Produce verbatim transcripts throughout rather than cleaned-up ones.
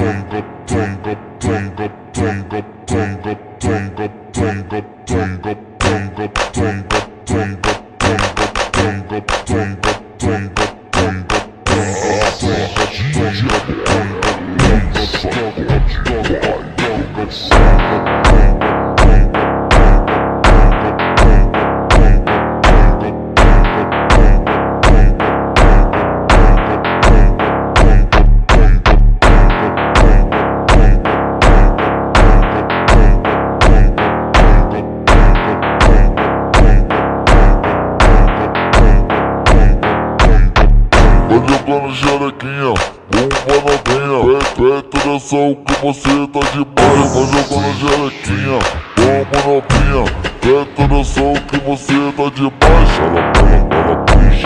Jogando xerequinha, bomba novinha, perto dessa o que você tá demais. Vai jogando xerequinha, bomba novinha, perto dessa o que você tá demais. Ela, ela, ela, puxa,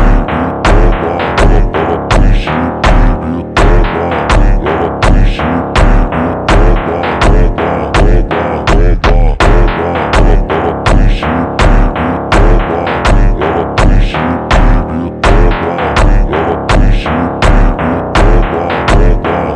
baby, toma. Ela, ela, puxa, baby, toma. Ela, puxa, baby, toma. Toma, toma, toma, toma. Ela, ela, puxa, baby, toma. Ela, puxa, baby, toma. Ela puxa, baby, toma, toma,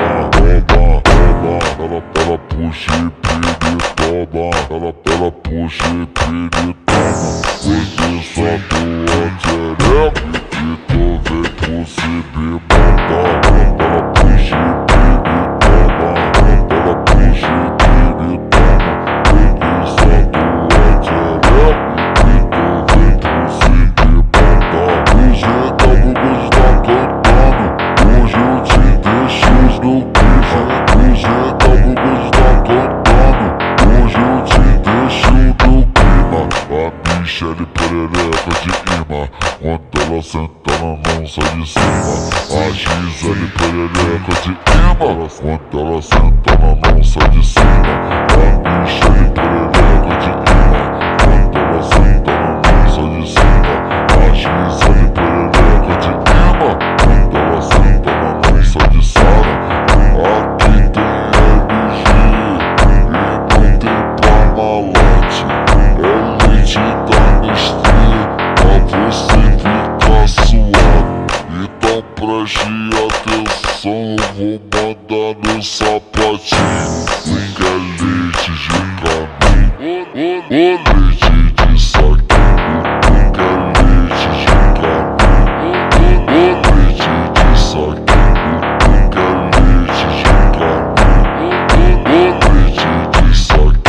toma, toma, toma. Ela, ela puxa, baby, toma. Ela, ela puxa, baby, toma. Porque só tua xereca e tu vem por se me matar. Ela, ela puxa, baby, toma. Ela, ela puxa, baby, toma. Porque só tua xereca e tu vem por se me matar. Do jeito eu gostar cantando, hoje eu te deixo no piso. Do jeito eu gostar cantando, hoje eu te deixo no clima. A Michelle perereca de imã, quando ela senta na mão sai de cima. A Gisele perereca de imã, quando ela senta na mão sai de cima. A Michelle perereca de imã, quando ela senta na mão sai de cima. A Gisele perereca de imã, quando ela senta na mão sai de cima. Aqui tem L G e não tem Parmalat. É leite da Nestlé pra você ficar suado. Então preste atenção, eu vou mandar no sapatinho. Porque é leite de caminho, o leite de saquinho. Porque é leite de caminho, o leite de saquinho. Porque é leite de caminho, o leite de saquinho.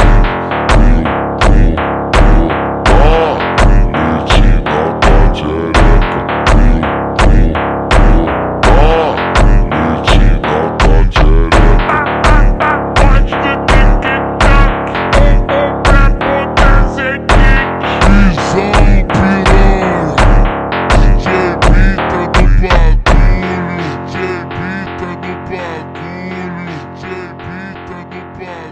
J Bita no bagulho, J Bita no bagulho.